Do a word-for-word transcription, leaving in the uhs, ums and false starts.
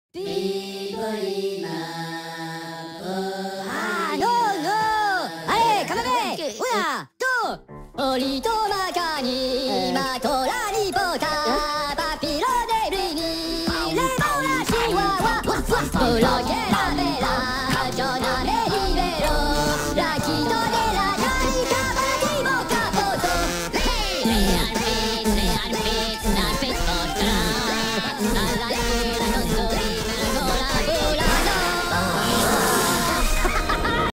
Vivolina. Ah non non. Allez, quand même. Una, deux. Olito Macani, Matola Nipota, Papilo de Brini, les Mola Chihuahua, Bloquer la mer.